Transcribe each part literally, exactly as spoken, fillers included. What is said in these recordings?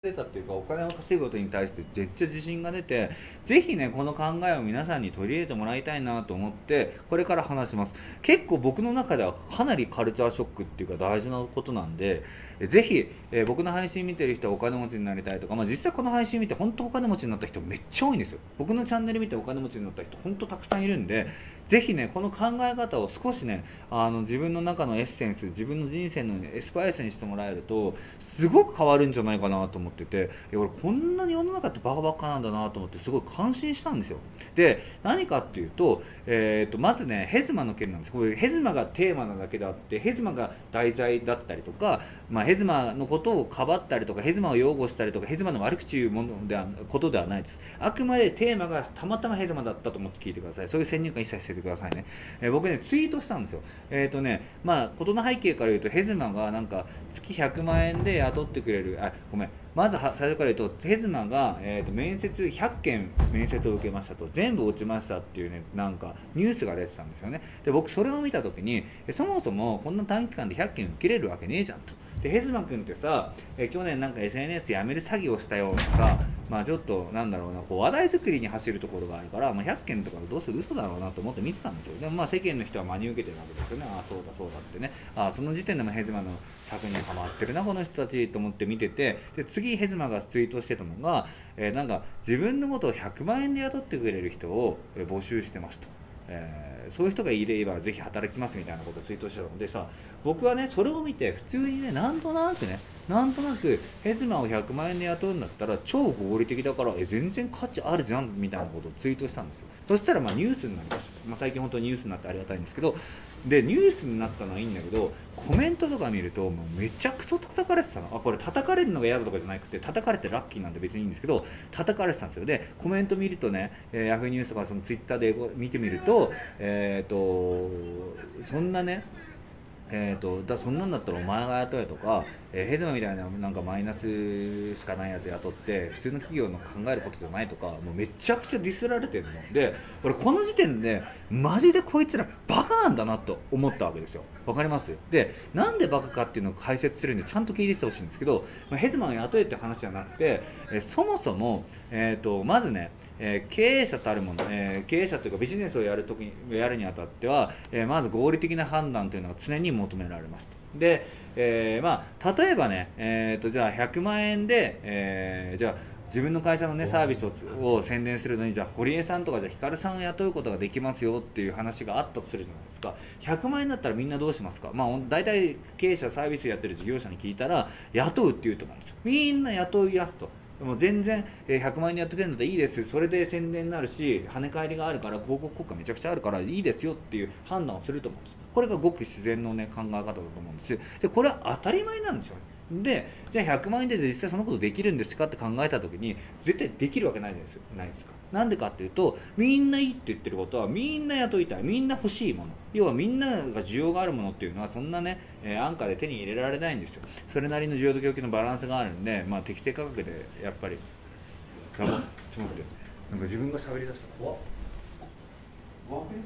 出たっていうか、お金を稼ぐことに対してめっちゃ自信が出て、ぜひねこの考えを皆さんに取り入れてもらいたいなと思ってこれから話します。結構僕の中ではかなりカルチャーショックっていうか大事なことなんで、えぜひ、えー僕の配信見てる人はお金持ちになりたいとか、まあ、実際この配信見て本当お金持ちになった人めっちゃ多いんですよ。僕のチャンネル見てお金持ちになった人本当たくさんいるんで、ぜひねこの考え方を少しねあの自分の中のエッセンス、自分の人生のエスパイスにしてもらえるとすごく変わるんじゃないかなと思ってて、いや俺こんなに世の中ってバカバカなんだなと思ってすごい感心したんですよ。で何かっていうと、えー、とまずねヘズマの件なんです。これヘズマがテーマなだけであって、ヘズマが題材だったりとか、まあ、ヘズマのことをかばったりとかヘズマを擁護したりとかヘズマの悪口言うものではことではないです。あくまでテーマがたまたまヘズマだったと思って聞いてください。そういう先入観一切捨ててくださいね。えー僕ねツイートしたんですよ。えっ、とねまあ事の背景から言うと、ヘズマがなんか月ひゃくまん円で雇ってくれる、あごめんまずは最初から言うと、ヘズマが、えー、と面接ひゃっけん面接を受けましたと、全部落ちましたっていうねなんかニュースが出てたんですよね。で僕それを見た時に、えそもそもこんな短期間でひゃっけん受けれるわけねえじゃんと。でヘズマ君ってさ、え去年なんか エスエヌエス やめる詐欺をしたようなさ、まあちょっとなんだろうな、こう話題作りに走るところがあるから、まあ、ひゃっけんとかどうせ嘘だろうなと思って見てたんですよ。でもまあ世間の人は真に受けてるわけですよね。ああそうだそうだってね、ああその時点でもヘズマの策にはまってるなこの人たちと思って見てて、で次ヘズマがツイートしてたのが、えーなんか自分のことをひゃくまん円で雇ってくれる人をえー募集してますと。えーそういう人がいればぜひ働きますみたいなことをツイートしてたのでさ、僕はねそれを見て普通にねなんとなくねなんとなくヘズマをひゃくまん円で雇うんだったら超合理的だから、え全然価値あるじゃんみたいなことをツイートしたんですよ。そしたらまあニュースになりました、まあ、最近本当にニュースになってありがたいんですけど、でニュースになったのはいいんだけど、コメントとか見るともうめちゃくそ叩かれてたの。あこれ叩かれるのが嫌だとかじゃなくて、叩かれてラッキーなんで別にいいんですけど、叩かれてたんですよ。でコメント見るとね、えー、ヤフーニュースとかそのツイッターで見てみると、えっ、とそんなねえー、とだそんなんだったらお前が雇えとか、えーヘズマみたいななんかマイナスしかないやつ雇って普通の企業の考えることじゃないとか、もうめちゃくちゃディスられてるので、俺この時点でマジでこいつらバカなんだなと思ったわけですよ。わかります？でなんでバカかっていうのを解説するんでちゃんと聞いてきてほしいんですけど、まあヘズマが雇えって話じゃなくて、えーそもそも、えー、とまずねえー経営者たるもの、えー経営者というかビジネスをやるときにやるにあたっては、えーまず合理的な判断というのが常に求められますと。で、えーまあ、例えばね、えー、とじゃあひゃくまん円で、えーじゃあ自分の会社の、ね、サービスをを宣伝するのに、じゃあ堀江さんとかじゃあヒカルさんを雇うことができますよっていう話があったとするじゃないですか。ひゃくまん円だったらみんなどうしますか？まあ大体経営者サービスやってる事業者に聞いたら雇うって言うと思うんですよ。みんな雇いやすと。でも全然えーひゃくまん円でやってくれるんだったらいいです、それで宣伝になるし跳ね返りがあるから広告効果めちゃくちゃあるからいいですよっていう判断をすると思うんです。これがごく自然の、ね、考え方だと思うんです。でこれは当たり前なんですよね。でじゃあひゃくまん円で実際そのことできるんですかって考えた時に絶対できるわけないじゃないですか。ないですか。なんでかっていうと、みんないいって言ってることはみんな雇いたい、みんな欲しいもの、要はみんなが需要があるものっていうのはそんなね、えー安価で手に入れられないんですよ。それなりの需要と供給のバランスがあるんで、まあ、適正価格でやっぱりやばっ、ちょっと待って、なんか自分が喋りだした怖っ怖くね。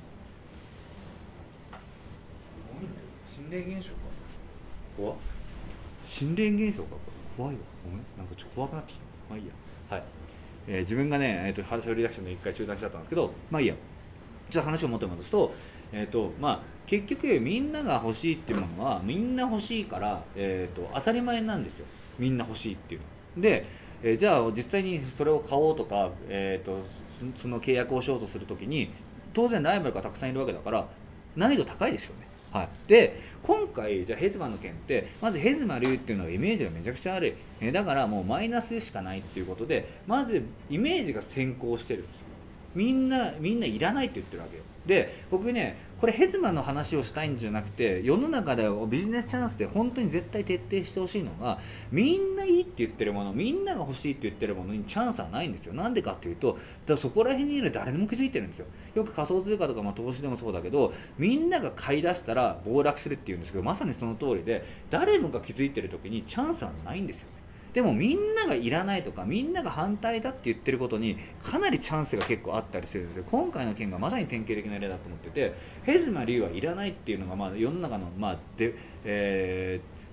心霊現象か怖っ、心霊現象かこれ怖いわ、ごめんなんかちょっと怖くなってきた。まあいいや。はい、えー自分がね、えー、と喋り出したの一回中断しちゃったんですけど、まあいいや。じゃあ話を元に戻すと、えーとまあ、結局みんなが欲しいっていうものはみんな欲しいから、えー、と当たり前なんですよ。みんな欲しいっていうので、えーじゃあ実際にそれを買おうとか、えー、とそその契約をしようとするときに当然ライバルがたくさんいるわけだから難易度高いですよね。はい、で今回じゃあヘズマの件ってまずヘズマ流っていうのはイメージがめちゃくちゃ悪い、えーだからもうマイナスしかないっていうことでまずイメージが先行してるんですよ。みんなみんないらないって言ってるわけよ。で僕ねこれヘズマの話をしたいんじゃなくて、世の中ではビジネスチャンスで本当に絶対徹底してほしいのが、みんないいって言ってるもの、みんなが欲しいって言ってるものにチャンスはないんですよ。なんでかっていうと、だからそこら辺にいる誰でも気づいてるんですよ。よく仮想通貨とか、まあ、投資でもそうだけど、みんなが買い出したら暴落するっていうんですけど、まさにその通りで誰もが気づいてる時にチャンスはないんですよね。でもみんながいらないとかみんなが反対だって言ってることにかなりチャンスが結構あったりするんですよ。今回の件がまさに典型的な例だと思ってて、ヘズマリュウはいらないっていうのがまあ世の中のまあで、えー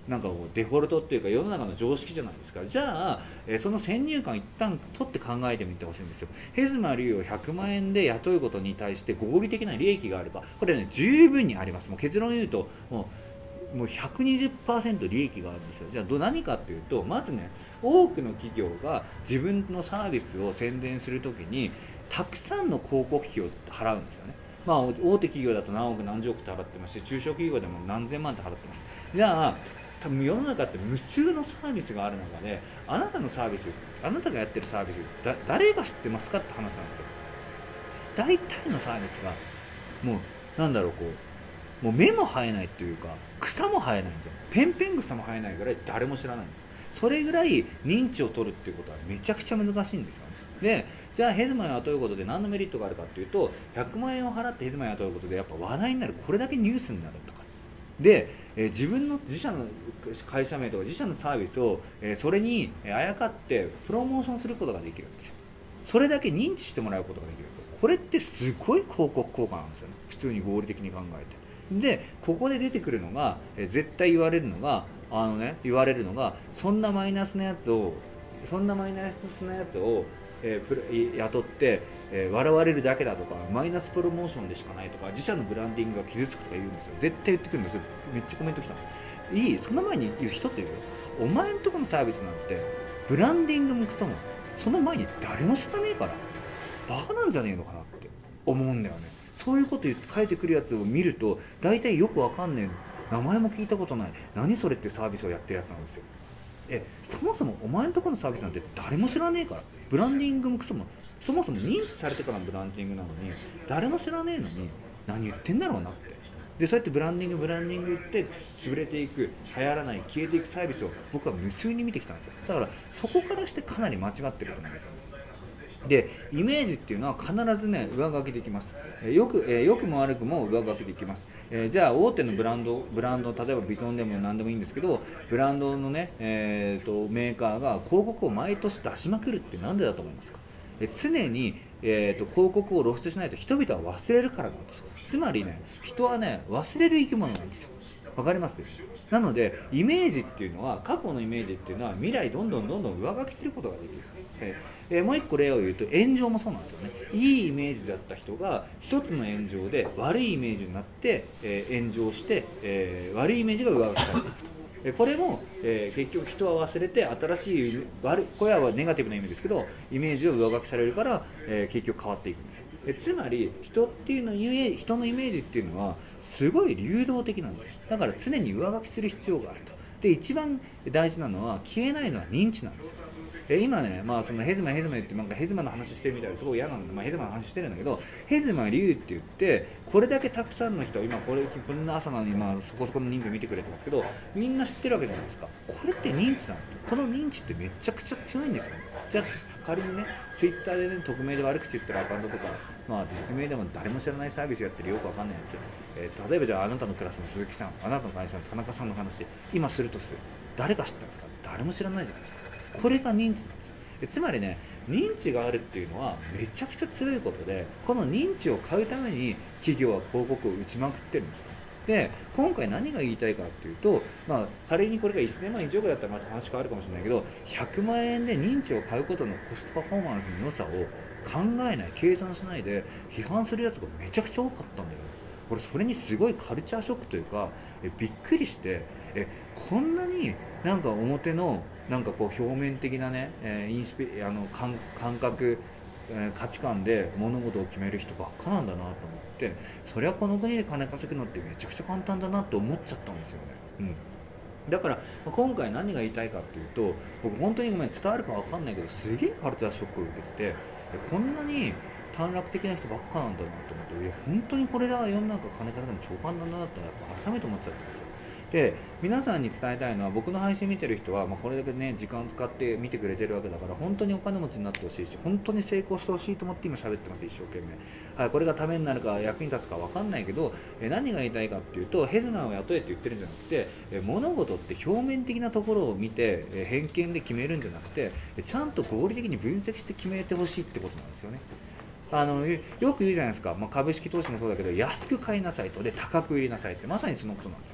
なんかこうデフォルトっていうか世の中の常識じゃないですか。じゃあ、えーその先入観一旦取って考えてみてほしいんですよ。ヘズマリュウをひゃくまん円で雇うことに対して合理的な利益があれば、これね十分にあります。もう結論を言うともうもう ひゃくにじゅっパーセント 利益があるんですよ。じゃあど何かっていうと、まずね、多くの企業が自分のサービスを宣伝するときにたくさんの広告費を払うんですよね。まあ、大手企業だと何億何十億って払ってますし、中小企業でも何千万って払ってます。じゃあ多分世の中って無数のサービスがある中で、あなたのサービス、あなたがやってるサービスだ誰が知ってますかって話なんですよ。大体のサービスがもうなんだろう、こうもう目も生えないっていうか草も生えないんですよ。ペンペン草も生えないぐらい誰も知らないんですよ。それぐらい認知を取るっていうことはめちゃくちゃ難しいんですよね。でじゃあヘズマンを雇うことで何のメリットがあるかっていうと、ひゃくまん円を払ってヘズマンを雇うことでやっぱ話題になる、これだけニュースになるとかで、えー自分の自社の会社名とか自社のサービスを、えーそれにあやかってプロモーションすることができるんですよ。それだけ認知してもらうことができるんですよ。これってすごい広告効果なんですよね、普通に合理的に考えて。でここで出てくるのが、えー絶対言われるのがあのね言われるのがそんなマイナスなやつをそんなマイナスなやつを、えープロ雇って、えー笑われるだけだとかマイナスプロモーションでしかないとか自社のブランディングが傷つくとか言うんですよ。絶対言ってくるんですよ。めっちゃコメント来た。いいその前に一つ言うよ。お前んとこのサービスなんてブランディングもクソもその前に誰も知らねえからバカなんじゃねえのかなって思うんだよね。そういうこと言って書いてくるやつを見ると大体よくわかんねえ、名前も聞いたことない、何それってサービスをやってるやつなんですよ。えそもそもお前のところのサービスなんて誰も知らねえから、ブランディングもクソもそもそも認知されてからのブランディングなのに誰も知らねえのに何言ってんだろうなって。でそうやってブランディングブランディング言って潰れていく、流行らない、消えていくサービスを僕は無数に見てきたんですよ。だからそこからしてかなり間違ってると思うんですよ。でイメージっていうのは必ずね上書きできます。えーよく、えー良くも悪くも上書きできます。えーじゃあ大手のブランドブランド例えばビトンでも何でもいいんですけど、ブランドのね、えーとメーカーが広告を毎年出しまくるってなんでだと思いますか。え常に、えーと広告を露出しないと人々は忘れるからなんですよ。つまりね人はね忘れる生き物なんですよ。わかります。なのでイメージっていうのは過去のイメージっていうのは未来どんどんどんどん上書きすることができる。えーえーもう一個例を言うと炎上もそうなんですよね。いいイメージだった人が一つの炎上で悪いイメージになって、えー炎上して、えー悪いイメージが上書きされていくと。えーこれも、えー結局人は忘れて新しい悪いこれはネガティブな意味ですけどイメージを上書きされるから、えー結局変わっていくんですよ。えつまり人っていうのイメージ人のイメージっていうのはすごい流動的なんですよ。だから常に上書きする必要があると。で一番大事なのは消えないのは認知なんですよ。え今ね、まあ、そのヘズマヘズマ言ってなんかヘズマの話してるみたいですごい嫌なんで、まあ、ヘズマの話してるんだけどヘズマリュウって言ってこれだけたくさんの人今これこんな朝なのにまあそこそこの人数見てくれてますけどみんな知ってるわけじゃないですか。これって認知なんですよ。この認知ってめちゃくちゃ強いんですよね。じゃあ仮にねツイッターでね匿名で悪口言ってるアカウントとかまあ実名でも誰も知らないサービスやってるよくわかんないやつ、えー例えばじゃああなたのクラスの鈴木さんあなたの会社の田中さんの話今するとする誰が知ってますか。誰も知らないじゃないですか。これが認知なんですよ。えつまりね認知があるっていうのはめちゃくちゃ強いことでこの認知を買うために企業は広告を打ちまくってるんですよ。で今回何が言いたいかっていうと、まあ、仮にこれがせんまんいちおくだったらまた話変わるかもしれないけどひゃくまん円で認知を買うことのコストパフォーマンスの良さを考えない計算しないで批判するやつがめちゃくちゃ多かったんだよ。俺それにすごいカルチャーショックというかえびっくりしてえこんなになんか表のなんかこう表面的なね、えーインスピあの感感覚、えー価値観で物事を決める人ばっかなんだなと思ってそりゃこの国で金稼ぐのってめちゃくちゃ簡単だなって思っちゃったんですよね。うんだからまあ今回何が言いたいかっていうと僕本当にごめん伝わるか分かんないけどすげえカルチャーショックを受けててえこんなに短絡的な人ばっかなんだなと思っていや本当にこれだ世の中金稼ぐの超簡単だなってやっぱ改めて思っちゃったんですよ。で皆さんに伝えたいのは僕の配信見てる人は、まあ、これだけね時間を使って見てくれてるわけだから本当にお金持ちになってほしいし本当に成功してほしいと思って今喋ってます一生懸命、はい、これがためになるか役に立つか分かんないけどえ何が言いたいかっていうとヘズマンを雇えって言ってるんじゃなくてえ物事って表面的なところを見てえ偏見で決めるんじゃなくてちゃんと合理的に分析して決めてほしいってことなんですよね。あのよく言うじゃないですか、まあ、株式投資もそうだけど安く買いなさいとで高く売りなさいってまさにそのことなんですよ。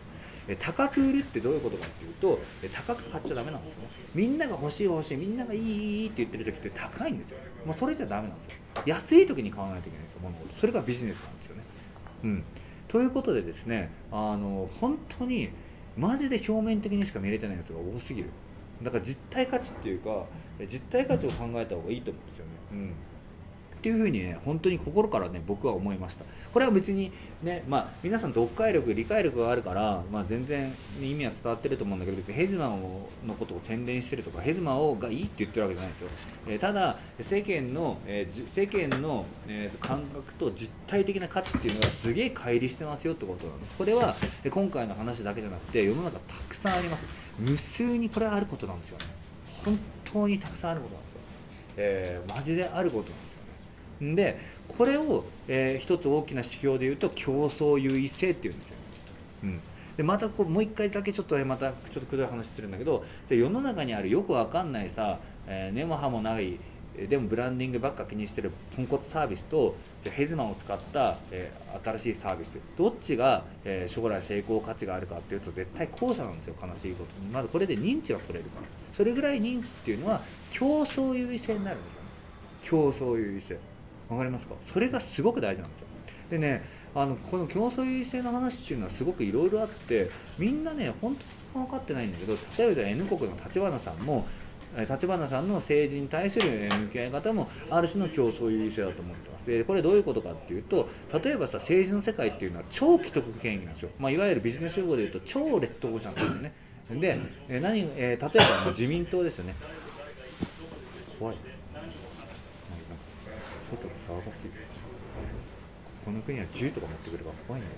え高く売るってどういうことかっていうと、え高く買っちゃダメなんですよね。みんなが欲しい欲しい、みんながいいいいって言ってる時って高いんですよ。もうそれじゃダメなんですよ。安い時に買わないといけないんですよ、物事。それがビジネスなんですよね。うん、ということでですね、あの本当にマジで表面的にしか見れてないやつが多すぎる。だから実体価値っていうか、実体価値を考えた方がいいと思うんですよね。うんっていうふうにね、本当に心からね、僕は思いました。これは別にね、まあ、皆さん読解力、理解力があるから、まあ、全然意味は伝わってると思うんだけど、別にヘズマをのことを宣伝してるとか、ヘズマをがいいって言ってるわけじゃないんですよ。えー、ただ、世間の、えー、世間の、えー、感覚と実体的な価値っていうのがすげえ乖離してますよってことなんです。これは、えー、今回の話だけじゃなくて、世の中たくさんあります。無数にこれはあることなんですよね。本当にたくさんあることなんですよ。えー、マジであることなんですよ。でこれを、えー、一つ大きな指標でいうと競争優位性っていうんですよ、うん、でまたこうもう一回だけちょっと、ね、またちょっとくどい話するんだけど、世の中にあるよくわかんないさ、えー、根も葉もないでもブランディングばっか気にしてるポンコツサービスと、じゃヘズマを使った、えー、新しいサービス、どっちが、えー、将来成功価値があるかっていうと絶対後者なんですよ。悲しいことにまずこれで認知が取れるから。それぐらい認知っていうのは競争優位性になるんですよね。競争優位性わかりますか？それがすごく大事なんですよ。でね、あのこの競争優位性の話っていうのはすごくいろいろあって、みんなね本当に分かってないんだけど、例えばじゃあ N 国の立花さんも立花さんの政治に対する向き合い方もある種の競争優位性だと思ってます。でこれどういうことかっていうと、例えばさ、政治の世界っていうのは超既得権益なんですよ。まあ、いわゆるビジネス用語で言うと超レッドオーシャンなんですよね。で、え何えー、例えば自民党ですよね。怖い。外が騒がしい。この国は銃とか持ってくれば怖いんだよ。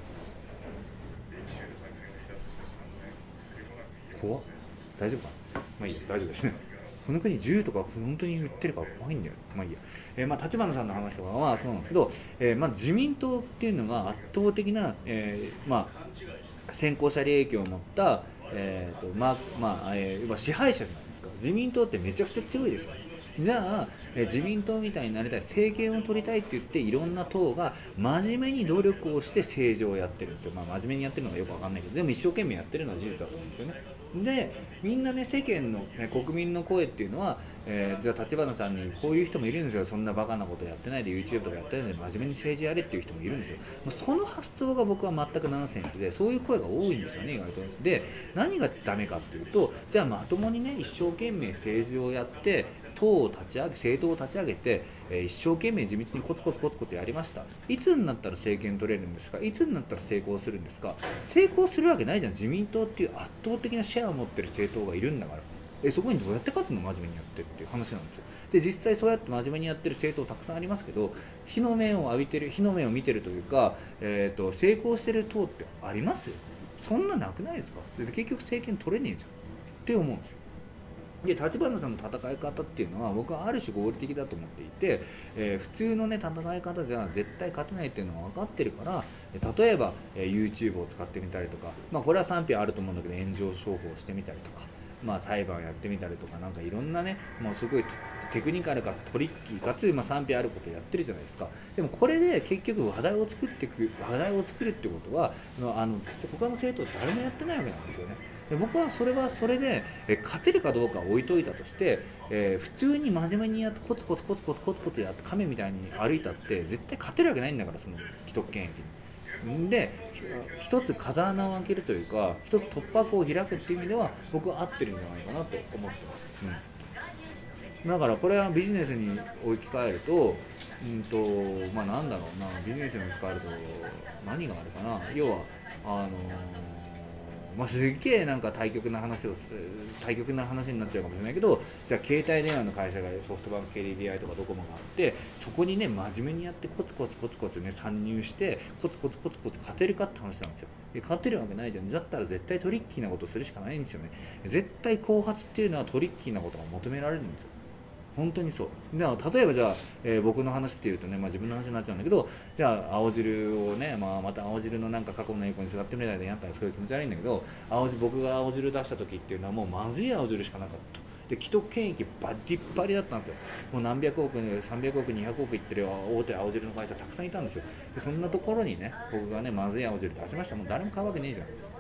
怖っ。大丈夫かな。まあいいや、大丈夫ですね。この国銃とか本当に言ってるから怖いんだよ。まあいいや。えー、まあ立花さんの話とかはそうなんですけど、えー、まあ自民党っていうのが圧倒的な、えー、まあ先行者利益を持った、えーとまあまあえー、支配者じゃないですか。自民党ってめちゃくちゃ強いですよね。じゃあ、え自民党みたいになりたい、政権を取りたいって言っていろんな党が真面目に努力をして政治をやってるんですよ。まあ、真面目にやってるのがよくわかんないけど、でも一生懸命やってるのは事実だと思うんですよね。でみんなね、世間の、ね、国民の声っていうのは、えー、じゃあ立花さんにこういう人もいるんですよ。そんなバカなことやってないで YouTube とかやってないで真面目に政治やれっていう人もいるんですよ。もうその発想が僕は全くナンセンスで、そういう声が多いんですよね、意外と。で何がダメかっていうと、じゃあまともにね一生懸命政治をやって党を立ち上げ政党を立ち上げて、えー、一生懸命地道にコツコツコツコツやりました。いつになったら政権取れるんですか？いつになったら成功するんですか？成功するわけないじゃん。自民党っていう圧倒的なシェアを持ってる政党がいるんだから。えそこにどうやって勝つの？真面目にやってっていう話なんですよ。で実際そうやって真面目にやってる政党たくさんありますけど、日の目を浴びてる、日の目を見てるというか、えー、と成功してる党ってありますよ。そんななくないですか？で結局政権取れねえじゃんって思うんですよ。で立花さんの戦い方っていうのは僕はある種合理的だと思っていて、えー、普通のね戦い方じゃ絶対勝てないっていうのは分かってるから、例えば、えー、YouTube を使ってみたりとか、まあ、これは賛否あると思うんだけど炎上商法してみたりとか、まあ、裁判やってみたりとか、なんかいろんなね、もうすごいテクニカルかつトリッキーかつ、まあ、賛否あることをやってるじゃないですか。でもこれで結局話題を作っていく話題を作るってことはあの他の政党誰もやってないわけなんですよね。で僕はそれはそれでえ勝てるかどうかは置いといたとして、えー、普通に真面目にやってコツコツコツコツコツコツやって亀みたいに歩いたって絶対勝てるわけないんだから、その既得権益に。で一つ風穴を開けるというか、一つ突破口を開くっていう意味では僕は合ってるんじゃないかなと思ってます、うん、だからこれはビジネスに置き換えると、うんとまあなんだろうな、ビジネスに置き換えると何があるかな。要はあのーまあ、すっげえなんか対極な話を対極な話になっちゃうかもしれないけど、じゃあ携帯電話の会社がソフトバンク ケーディーディーアイ とかドコモがあって、そこにね真面目にやってコツコツコツコツね参入してコツコツコツコツ勝てるかって話なんですよ。勝てるわけないじゃん。だったら絶対トリッキーなことをするしかないんですよね。絶対後発っていうのはトリッキーなことが求められるんですよ。本当にそう。だから例えばじゃあ、えー、僕の話っていうとね、まあ、自分の話になっちゃうんだけど、じゃあ青汁をね、まあ、また青汁のなんか過去の栄光にすがってみたいでやったらそういう気持ち悪いんだけど、青汁僕が青汁出した時っていうのはもうまずい青汁しかなかった。で既得権益バリッバリだったんですよ。もう何百億、さんびゃくおく、にひゃくおくいってる大手青汁の会社たくさんいたんですよ。でそんなところにね僕がねまずい青汁出しました。もう誰も買うわけねえじゃん。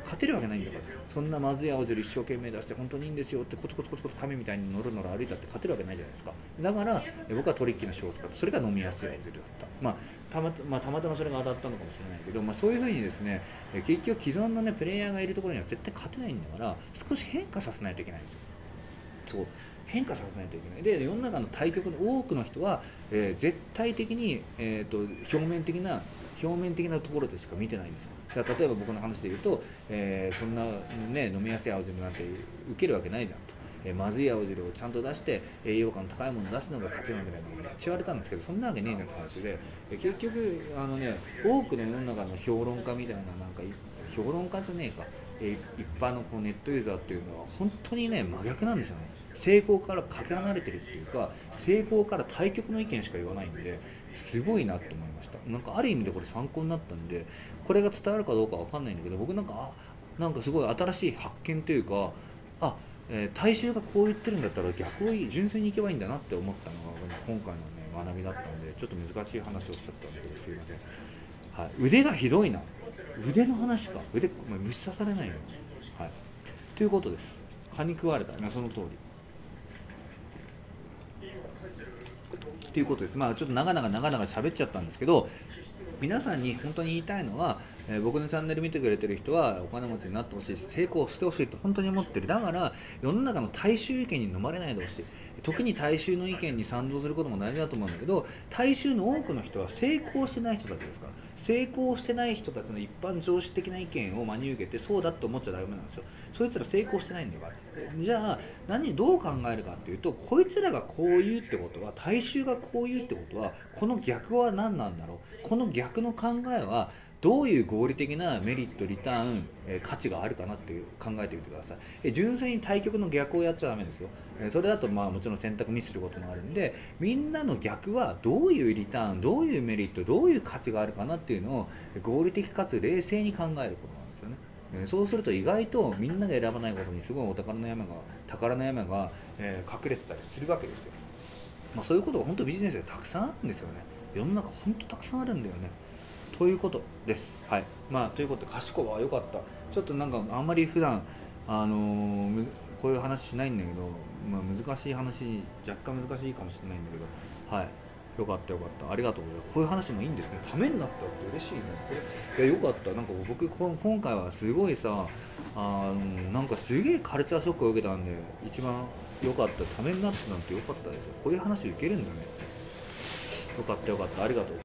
勝てるわけないんだから。そんなまずい青汁一生懸命出して本当にいいんですよってコツコツコツコツ紙みたいに乗るのら歩いたって勝てるわけないじゃないですか。だから僕はトリッキーな勝負だった。それが飲みやすい青汁だった。まあたまたまあ、たまたまそれが当たったのかもしれないけど、まあ、そういうふうにですね、結局既存の、ね、プレイヤーがいるところには絶対勝てないんだから、少し変化させないといけないんですよ。そう変化させないといけない。で世の中の対局の多くの人は、えー、絶対的に、えー、と表面的な表面的なところでしか見てないんですよ。だから例えば僕の話で言うと、えー、そんな、ね、飲みやすい青汁なんて受けるわけないじゃんと、えー、まずい青汁をちゃんと出して栄養価の高いものを出すのが勝ちなんだみたいなことめっちゃ言われたんですけど、そんなわけねえじゃんって話で、えー、結局あの、ね、多くの世の中の評論家みたいな、なんか評論家じゃねえか、えー、一般のこうネットユーザーっていうのは本当にね真逆なんですよね。成功からかけ離れてるっていうか、成功から対極の意見しか言わないんで、すごいなって思いました。なんかある意味でこれ参考になったんで、これが伝わるかどうかわかんないんだけど、僕なんかあなんかすごい新しい発見というか、あ、えー、大衆がこう言ってるんだったら逆を純粋にいけばいいんだなって思ったのが今回の、ね、学びだったんで、ちょっと難しい話をしちゃったんだけどすいません。はい、腕がひどいな。腕の話か。腕、まあ、虫刺されないよ。はい。ということです。蚊に食われた。まあ、その通り。っていうことです。まあちょっと長々長々喋っちゃったんですけど、皆さんに本当に言いたいのは、えー、僕のチャンネル見てくれてる人はお金持ちになってほしいし、成功してほしいと本当に思ってる。だから世の中の大衆意見に飲まれないでほしい。時に大衆の意見に賛同することも大事だと思うんだけど、大衆の多くの人は成功してない人たちですから、成功してない人たちの一般常識的な意見を真に受けてそうだと思っちゃダメなんですよ。そいつら成功してないんだから。じゃあ何どう考えるかっていうと、こいつらがこう言うってことは、大衆がこう言うってことは、この逆は何なんだろう、この逆の考えはどういう合理的なメリットリターン、えー、価値があるかなって考えてみてください。えー、純粋に対極の逆をやっちゃダメですよ。えー、それだとまあもちろん選択ミスすることもあるんで、みんなの逆はどういうリターン、どういうメリット、どういう価値があるかなっていうのを合理的かつ冷静に考えることなんですよね。えー、そうすると意外とみんなが選ばないことにすごいお宝の山が宝の山が、えー、隠れてたりするわけですよ。まあ、そういうことが本当ビジネスでたくさんあるんですよね。世の中本当たくさんあるんだよね。ということです。はい。まあということで、賢は良かった。ちょっとなんかあんまり普段あのー、こういう話しないんだけど、まあ、難しい話、若干難しいかもしれないんだけど、はい。よかったよかった。ありがとうございます。こういう話もいいんですね。ためになったって嬉しいね。これいやよかった。なんか僕今回はすごいさ、あのなんかすげえカルチャーショックを受けたんで、一番良かった。ためになったなんて良かったですよ。こういう話受けるんだね。よかったよかった。ありがとう。